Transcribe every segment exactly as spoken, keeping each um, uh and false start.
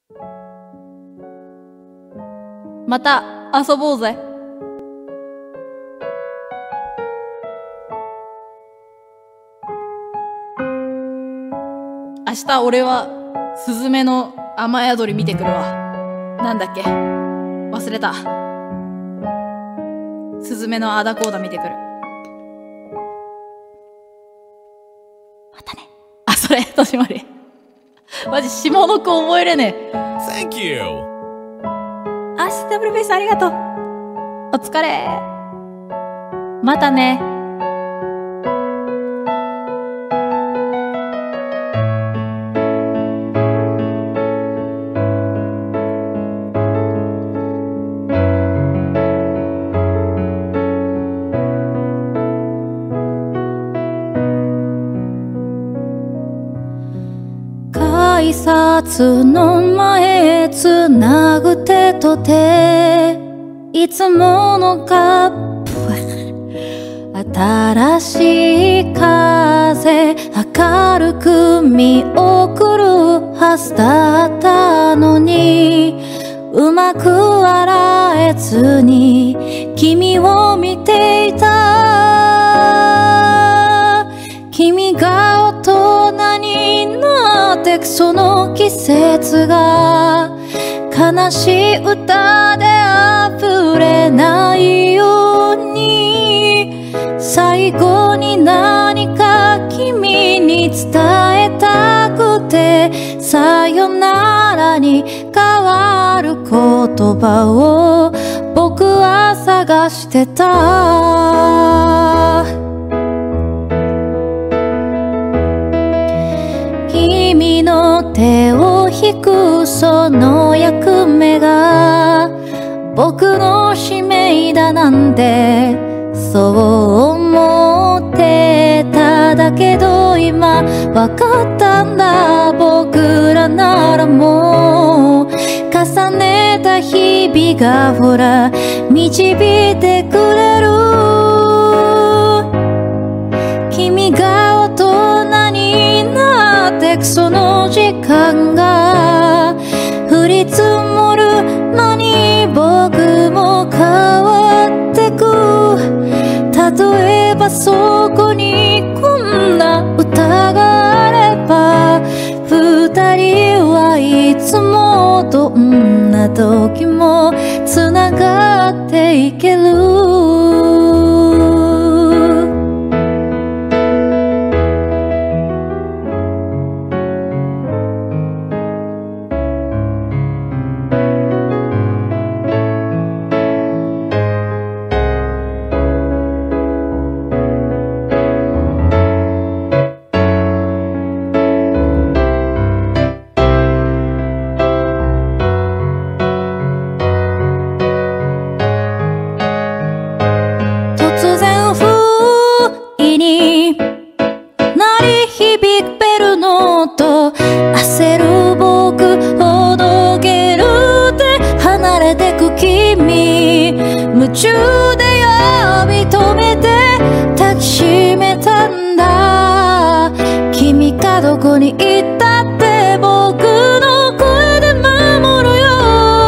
また遊ぼうぜ。明日俺はスズメの雨宿り見てくるわ。なんだっけ忘れた。スズメのあだこうだ見てくる。またね。あ、それ、としまり。マジ下の子覚えれねえ。 Thank you! あ、シダブルフェイスありがとう。お疲れ。またね。改札の前つなぐ手と手、いつものカップ、新しい風明るく見送るはずだったのに、うまく笑えずに君を見ていた。君が大人になってくその季節が悲しい歌で溢れないように、最後に何か君に伝えたくて、さよならに変わる言葉を僕は探してた。君の手を引くその役目が僕の使命だなんてそう思ってた。だけど今わかったんだ。僕らならもう重ねた日々がほら導いてくれる。君が大人になってくその時間が降り積もるのに僕も変わってく。例えばそこにこんな歌があれば、二人はいつもどんな時もつながっていける。夢中で呼び止めて抱きしめたんだ。君がどこに行ったって僕の声で守るよ。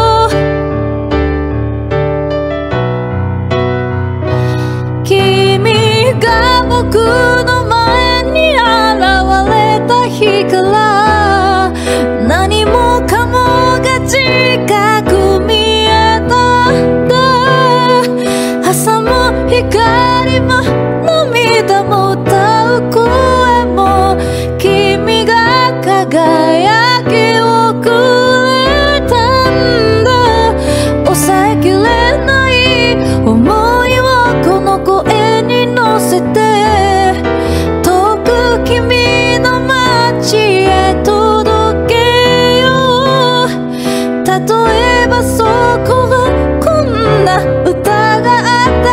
君が僕の前に現れた日から何もかもが近く見えたんだ。朝も光も涙も歌う声も君が輝きをくれたんだ。抑えきれない想いをこの声に乗せて遠く君の街へ届けよう。例えばそこがこんな歌が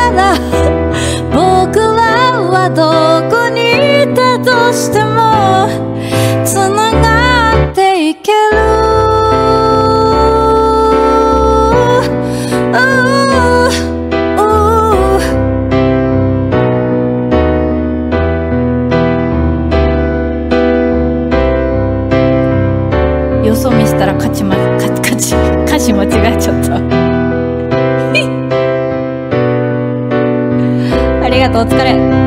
僕らはどこにいたとしてもつながっていける。予嘘見したら勝ちま、勝ち、勝ち、歌詞間違えちゃった。ありがとう、お疲れ。